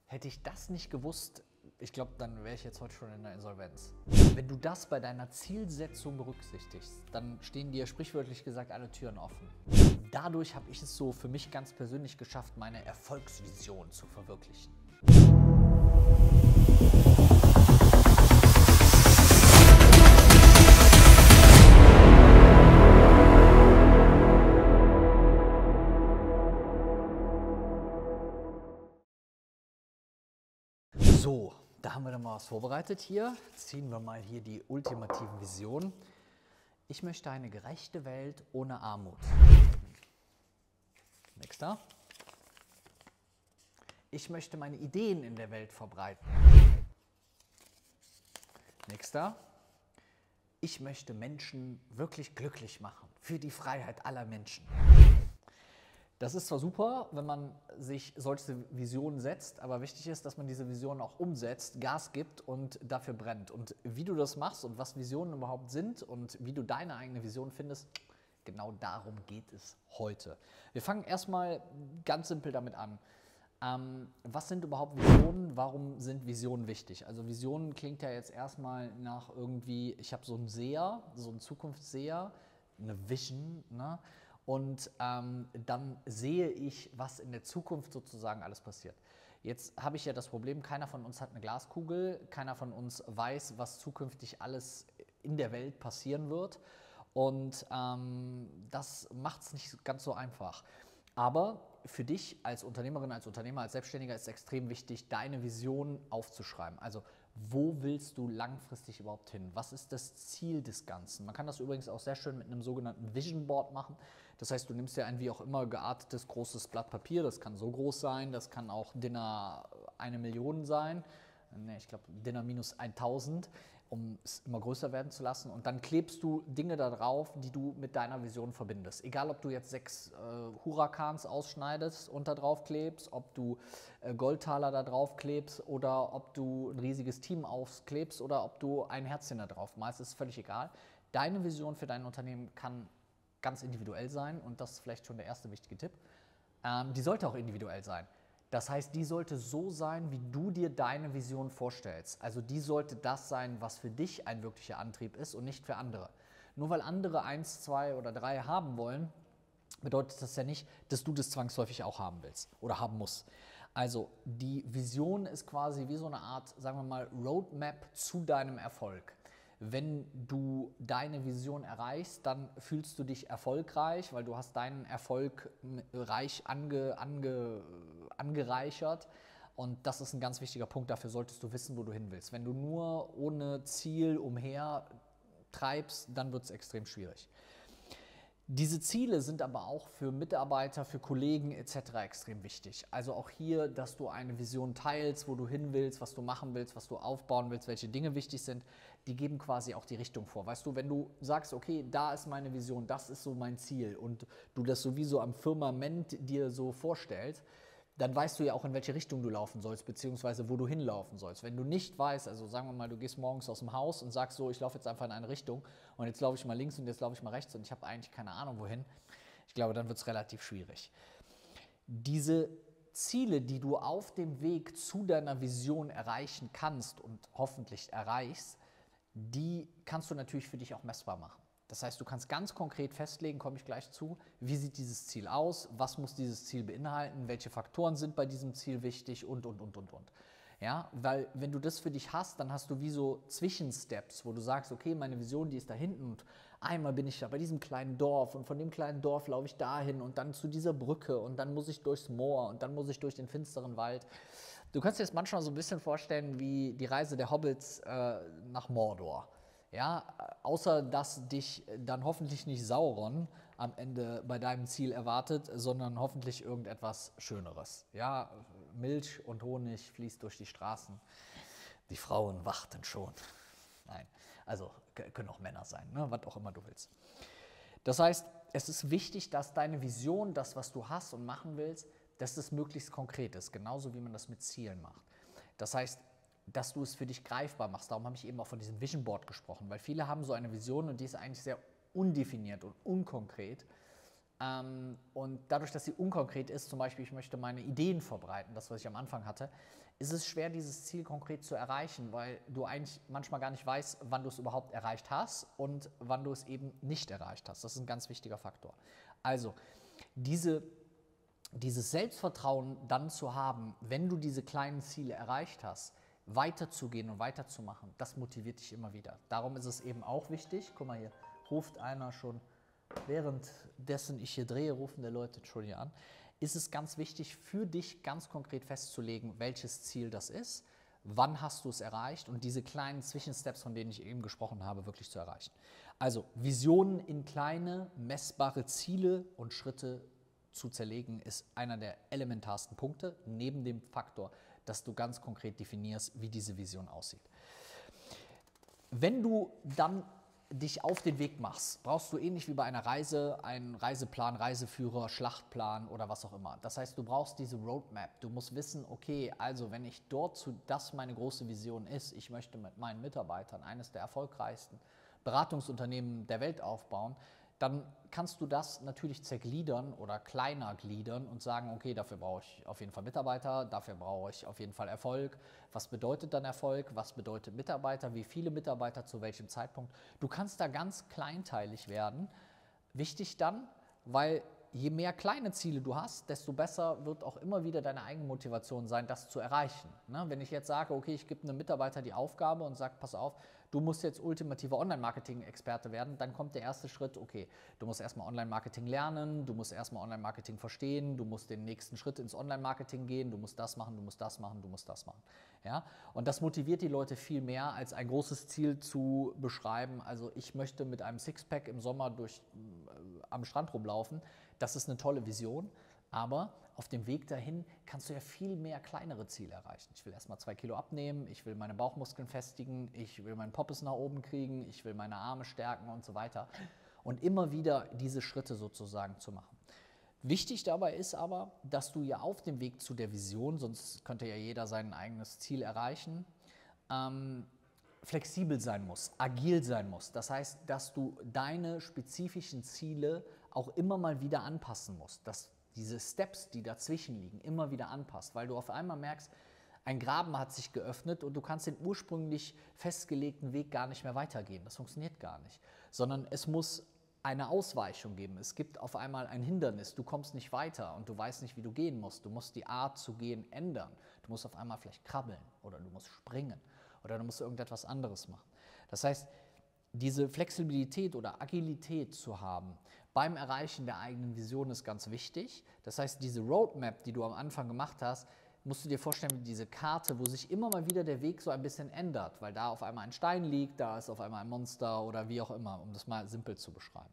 Hätte ich das nicht gewusst, ich glaube, dann wäre ich jetzt heute schon in der Insolvenz. Wenn du das bei deiner Zielsetzung berücksichtigst, dann stehen dir sprichwörtlich gesagt alle Türen offen. Dadurch habe ich es so für mich ganz persönlich geschafft, meine Erfolgsvision zu verwirklichen. So, da haben wir dann mal was vorbereitet hier. Ziehen wir mal hier die ultimativen Visionen. Ich möchte eine gerechte Welt ohne Armut. Nächster. Ich möchte meine Ideen in der Welt verbreiten. Nächster. Ich möchte Menschen wirklich glücklich machen. Für die Freiheit aller Menschen. Das ist zwar super, wenn man sich solche Visionen setzt, aber wichtig ist, dass man diese Visionen auch umsetzt, Gas gibt und dafür brennt. Und wie du das machst und was Visionen überhaupt sind und wie du deine eigene Vision findest, genau darum geht es heute. Wir fangen erstmal ganz simpel damit an. Was sind überhaupt Visionen? Warum sind Visionen wichtig? Also Visionen klingt ja jetzt erstmal nach irgendwie, ich habe so einen Seher, so einen Zukunftsseher, eine Vision, ne? Und dann sehe ich, was in der Zukunft sozusagen alles passiert. Jetzt habe ich ja das Problem, keiner von uns hat eine Glaskugel, keiner von uns weiß, was zukünftig alles in der Welt passieren wird. Und das macht es nicht ganz so einfach. Aber für dich als Unternehmerin, als Unternehmer, als Selbstständiger ist es extrem wichtig, deine Vision aufzuschreiben. Also wo willst du langfristig überhaupt hin? Was ist das Ziel des Ganzen? Man kann das übrigens auch sehr schön mit einem sogenannten Vision Board machen. Das heißt, du nimmst dir ein wie auch immer geartetes großes Blatt Papier. Das kann so groß sein, das kann auch DIN 1 Million sein. Ne, ich glaube DIN minus 1000, um es immer größer werden zu lassen. Und dann klebst du Dinge da drauf, die du mit deiner Vision verbindest. Egal, ob du jetzt 6 Huracans ausschneidest und da drauf klebst, ob du Goldtaler da drauf klebst oder ob du ein riesiges Team aufklebst oder ob du ein Herzchen da drauf malst, ist völlig egal. Deine Vision für dein Unternehmen kann ganz individuell sein und das ist vielleicht schon der erste wichtige Tipp. Die sollte auch individuell sein. Das heißt, die sollte so sein, wie du dir deine Vision vorstellst. Also die sollte das sein, was für dich ein wirklicher Antrieb ist und nicht für andere. Nur weil andere 1, 2 oder 3 haben wollen, bedeutet das ja nicht, dass du das zwangsläufig auch haben willst oder haben musst. Also die Vision ist quasi wie so eine Art, sagen wir mal, Roadmap zu deinem Erfolg. Wenn du deine Vision erreichst, dann fühlst du dich erfolgreich, weil du hast deinen Erfolg reich angereichert. Und das ist ein ganz wichtiger Punkt, dafür solltest du wissen, wo du hin willst. Wenn du nur ohne Ziel umher treibst, dann wird es extrem schwierig. Diese Ziele sind aber auch für Mitarbeiter, für Kollegen etc. extrem wichtig. Also auch hier, dass du eine Vision teilst, wo du hin willst, was du machen willst, was du aufbauen willst, welche Dinge wichtig sind, die geben quasi auch die Richtung vor. Weißt du, wenn du sagst, okay, da ist meine Vision, das ist so mein Ziel und du das sowieso am Firmament dir so vorstellst, dann weißt du ja auch, in welche Richtung du laufen sollst, beziehungsweise wo du hinlaufen sollst. Wenn du nicht weißt, also sagen wir mal, du gehst morgens aus dem Haus und sagst so, ich laufe jetzt einfach in eine Richtung und jetzt laufe ich mal links und jetzt laufe ich mal rechts und ich habe eigentlich keine Ahnung wohin, ich glaube, dann wird es relativ schwierig. Diese Ziele, die du auf dem Weg zu deiner Vision erreichen kannst und hoffentlich erreichst, die kannst du natürlich für dich auch messbar machen. Das heißt, du kannst ganz konkret festlegen, komme ich gleich zu, wie sieht dieses Ziel aus, was muss dieses Ziel beinhalten, welche Faktoren sind bei diesem Ziel wichtig und. Ja, weil wenn du das für dich hast, dann hast du wie so Zwischensteps, wo du sagst, okay, meine Vision, die ist da hinten und einmal bin ich da bei diesem kleinen Dorf und von dem kleinen Dorf laufe ich dahin und dann zu dieser Brücke und dann muss ich durchs Moor und dann muss ich durch den finsteren Wald. Du kannst dir das manchmal so ein bisschen vorstellen wie die Reise der Hobbits nach Mordor. Ja, außer dass dich dann hoffentlich nicht Sauron am Ende bei deinem Ziel erwartet, sondern hoffentlich irgendetwas Schöneres. Ja, Milch und Honig fließt durch die Straßen. Die Frauen warten schon. Nein, also können auch Männer sein, ne? Was auch immer du willst. Das heißt, es ist wichtig, dass deine Vision, das, was du hast und machen willst, dass das möglichst konkret ist, genauso wie man das mit Zielen macht. Das heißt, dass du es für dich greifbar machst. Darum habe ich eben auch von diesem Vision Board gesprochen, weil viele haben so eine Vision und die ist eigentlich sehr undefiniert und unkonkret. Und dadurch, dass sie unkonkret ist, zum Beispiel, ich möchte meine Ideen verbreiten, das, was ich am Anfang hatte, ist es schwer, dieses Ziel konkret zu erreichen, weil du eigentlich manchmal gar nicht weißt, wann du es überhaupt erreicht hast und wann du es eben nicht erreicht hast. Das ist ein ganz wichtiger Faktor. Also, dieses Selbstvertrauen dann zu haben, wenn du diese kleinen Ziele erreicht hast, weiterzugehen und weiterzumachen, das motiviert dich immer wieder. Darum ist es eben auch wichtig, guck mal hier, ruft einer schon, währenddessen ich hier drehe, rufen die Leute schon hier an, ist es ganz wichtig für dich ganz konkret festzulegen, welches Ziel das ist, wann hast du es erreicht und diese kleinen Zwischensteps, von denen ich eben gesprochen habe, wirklich zu erreichen. Also Visionen in kleine, messbare Ziele und Schritte zu zerlegen, ist einer der elementarsten Punkte, neben dem Faktor, dass du ganz konkret definierst, wie diese Vision aussieht. Wenn du dann dich auf den Weg machst, brauchst du ähnlich wie bei einer Reise einen Reiseplan, Reiseführer, Schlachtplan oder was auch immer. Das heißt, du brauchst diese Roadmap. Du musst wissen, okay, also wenn ich das meine große Vision ist, ich möchte mit meinen Mitarbeitern eines der erfolgreichsten Beratungsunternehmen der Welt aufbauen, dann kannst du das natürlich zergliedern oder kleiner gliedern und sagen, okay, dafür brauche ich auf jeden Fall Mitarbeiter, dafür brauche ich auf jeden Fall Erfolg. Was bedeutet dann Erfolg? Was bedeutet Mitarbeiter? Wie viele Mitarbeiter zu welchem Zeitpunkt? Du kannst da ganz kleinteilig werden. Wichtig dann, weil je mehr kleine Ziele du hast, desto besser wird auch immer wieder deine eigene Motivation sein, das zu erreichen. Ne? Wenn ich jetzt sage, okay, ich gebe einem Mitarbeiter die Aufgabe und sage, pass auf, du musst jetzt ultimativer Online-Marketing-Experte werden, dann kommt der erste Schritt, okay, du musst erstmal Online-Marketing lernen, du musst erstmal Online-Marketing verstehen, du musst den nächsten Schritt ins Online-Marketing gehen, du musst das machen, du musst das machen, du musst das machen. Ja? Und das motiviert die Leute viel mehr, als ein großes Ziel zu beschreiben. Also ich möchte mit einem Sixpack im Sommer am Strand rumlaufen. Das ist eine tolle Vision, aber auf dem Weg dahin kannst du ja viel mehr kleinere Ziele erreichen. Ich will erstmal 2 Kilo abnehmen, ich will meine Bauchmuskeln festigen, ich will meinen Poppes nach oben kriegen, ich will meine Arme stärken und so weiter. Und immer wieder diese Schritte sozusagen zu machen. Wichtig dabei ist aber, dass du ja auf dem Weg zu der Vision, sonst könnte ja jeder sein eigenes Ziel erreichen, flexibel sein muss, agil sein muss. Das heißt, dass du deine spezifischen Ziele auch immer mal wieder anpassen musst, dass diese Steps, die dazwischen liegen, immer wieder anpasst, weil du auf einmal merkst, ein Graben hat sich geöffnet und du kannst den ursprünglich festgelegten Weg gar nicht mehr weitergehen. Das funktioniert gar nicht, sondern es muss eine Ausweichung geben. Es gibt auf einmal ein Hindernis, du kommst nicht weiter und du weißt nicht, wie du gehen musst. Du musst die Art zu gehen ändern. Du musst auf einmal vielleicht krabbeln oder du musst springen oder du musst irgendetwas anderes machen. Das heißt, diese Flexibilität oder Agilität zu haben beim Erreichen der eigenen Vision ist ganz wichtig. Das heißt, diese Roadmap, die du am Anfang gemacht hast, musst du dir vorstellen wie diese Karte, wo sich immer mal wieder der Weg so ein bisschen ändert, weil da auf einmal ein Stein liegt, da ist auf einmal ein Monster oder wie auch immer, um das mal simpel zu beschreiben.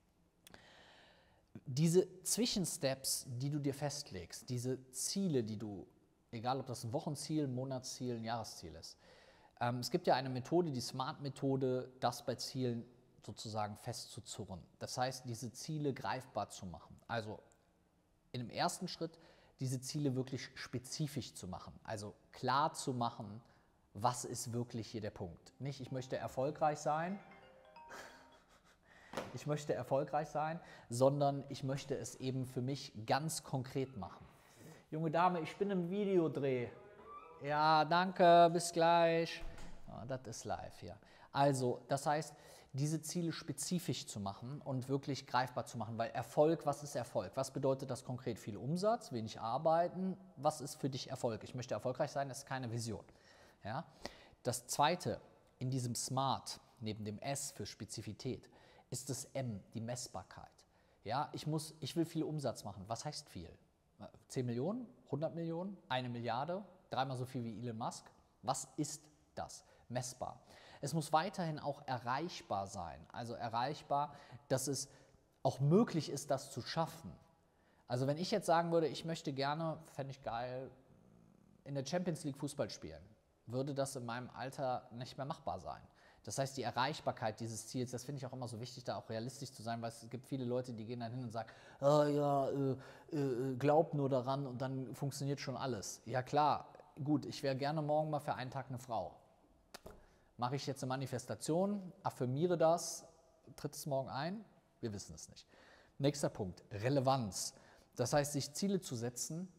Diese Zwischensteps, die du dir festlegst, diese Ziele, die du, egal ob das ein Wochenziel, ein Monatsziel, ein Jahresziel ist, es gibt ja eine Methode, die SMART-Methode, das bei Zielen sozusagen festzuzurren. Das heißt, diese Ziele greifbar zu machen. Also in dem ersten Schritt diese Ziele wirklich spezifisch zu machen. Also klar zu machen, was ist wirklich hier der Punkt. Nicht, ich möchte erfolgreich sein, sondern ich möchte es eben für mich ganz konkret machen. Junge Dame, ich bin im Videodreh. Ja, danke, bis gleich. Ja, das ist live hier. Also, das heißt, diese Ziele spezifisch zu machen und wirklich greifbar zu machen, weil Erfolg, was ist Erfolg? Was bedeutet das konkret? Viel Umsatz, wenig Arbeiten? Was ist für dich Erfolg? Ich möchte erfolgreich sein, das ist keine Vision. Ja? Das Zweite, in diesem SMART, neben dem S für Spezifität, ist das M, die Messbarkeit. Ja, ich will viel Umsatz machen. Was heißt viel? 10 Millionen? 100 Millionen? 1 Milliarde? 3-mal so viel wie Elon Musk? Was ist das? Messbar. Es muss weiterhin auch erreichbar sein. Also erreichbar, dass es auch möglich ist, das zu schaffen. Also wenn ich jetzt sagen würde, ich möchte gerne, fände ich geil, in der Champions League Fußball spielen, würde das in meinem Alter nicht mehr machbar sein. Das heißt, die Erreichbarkeit dieses Ziels, das finde ich auch immer so wichtig, da auch realistisch zu sein, weil es gibt viele Leute, die gehen dann hin und sagen, glaub nur daran und dann funktioniert schon alles. Ja klar, gut, ich wäre gerne morgen mal für einen Tag eine Frau. Mache ich jetzt eine Manifestation, affirmiere das, tritt es morgen ein? Wir wissen es nicht. Nächster Punkt, Relevanz. Das heißt, sich Ziele zu setzen,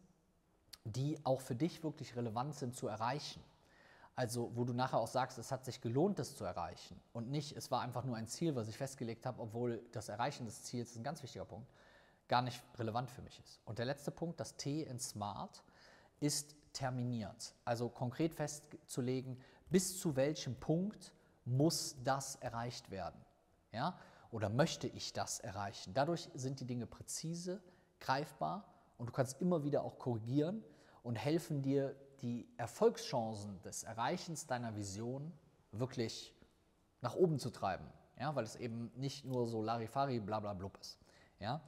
die auch für dich wirklich relevant sind zu erreichen. Also wo du nachher auch sagst, es hat sich gelohnt, das zu erreichen und nicht, es war einfach nur ein Ziel, was ich festgelegt habe, obwohl das Erreichen des Ziels, das ist ein ganz wichtiger Punkt, gar nicht relevant für mich ist. Und der letzte Punkt, das T in SMART, ist terminiert. Also konkret festzulegen, bis zu welchem Punkt muss das erreicht werden. Ja? Oder möchte ich das erreichen? Dadurch sind die Dinge präzise, greifbar und du kannst immer wieder auch korrigieren und helfen dir, die Erfolgschancen des Erreichens deiner Vision wirklich nach oben zu treiben, ja, weil es eben nicht nur so Larifari, bla bla blub ist. Ja.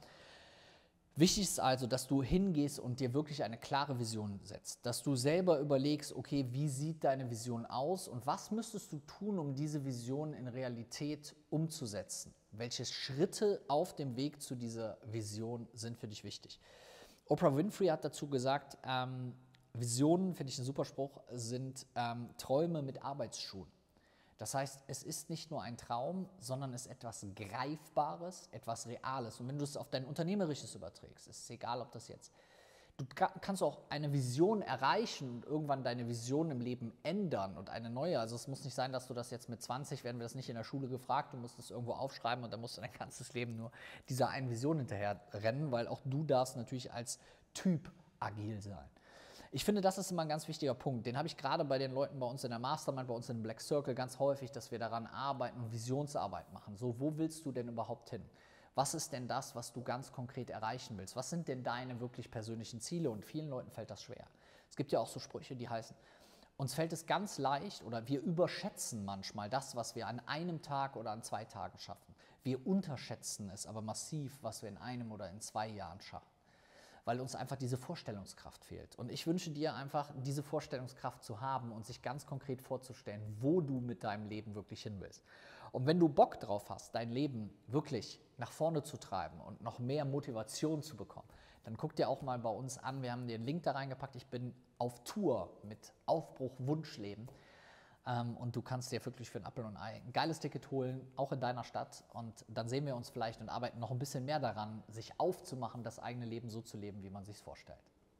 Wichtig ist also, dass du hingehst und dir wirklich eine klare Vision setzt, dass du selber überlegst, okay, wie sieht deine Vision aus und was müsstest du tun, um diese Vision in Realität umzusetzen? Welche Schritte auf dem Weg zu dieser Vision sind für dich wichtig? Oprah Winfrey hat dazu gesagt, Visionen, finde ich ein super Spruch, sind Träume mit Arbeitsschuhen. Das heißt, es ist nicht nur ein Traum, sondern es ist etwas Greifbares, etwas Reales. Und wenn du es auf dein Unternehmerisches überträgst, ist es egal, ob das jetzt... Du kannst auch eine Vision erreichen und irgendwann deine Vision im Leben ändern und eine neue. Also es muss nicht sein, dass du das jetzt mit 20, werden wir das nicht in der Schule gefragt, du musst es irgendwo aufschreiben und dann musst du dein ganzes Leben nur dieser einen Vision hinterher rennen, weil auch du darfst natürlich als Typ agil sein. Ich finde, das ist immer ein ganz wichtiger Punkt. Den habe ich gerade bei den Leuten bei uns in der Mastermind, bei uns in dem Black Circle ganz häufig, dass wir daran arbeiten und Visionsarbeit machen. So, wo willst du denn überhaupt hin? Was ist denn das, was du ganz konkret erreichen willst? Was sind denn deine wirklich persönlichen Ziele? Und vielen Leuten fällt das schwer. Es gibt ja auch so Sprüche, die heißen, uns fällt es ganz leicht oder wir überschätzen manchmal das, was wir an einem Tag oder an 2 Tagen schaffen. Wir unterschätzen es aber massiv, was wir in 1 oder in 2 Jahren schaffen, weil uns einfach diese Vorstellungskraft fehlt. Und ich wünsche dir einfach, diese Vorstellungskraft zu haben und sich ganz konkret vorzustellen, wo du mit deinem Leben wirklich hin willst. Und wenn du Bock drauf hast, dein Leben wirklich nach vorne zu treiben und noch mehr Motivation zu bekommen, dann guck dir auch mal bei uns an, wir haben dir einen Link da reingepackt, ich bin auf Tour mit Aufbruch Wunschleben. Und du kannst dir wirklich für ein Apfel und Ei ein geiles Ticket holen, auch in deiner Stadt. Und dann sehen wir uns vielleicht und arbeiten noch ein bisschen mehr daran, sich aufzumachen, das eigene Leben so zu leben, wie man sich es vorstellt.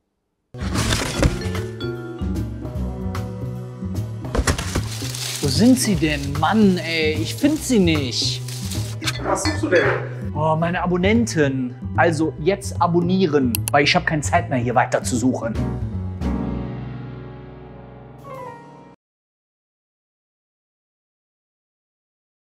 Wo sind sie denn? Mann, ey, ich finde sie nicht. Was suchst du denn? Oh, meine Abonnenten. Also jetzt abonnieren, weil ich habe keine Zeit mehr, hier weiter zu suchen.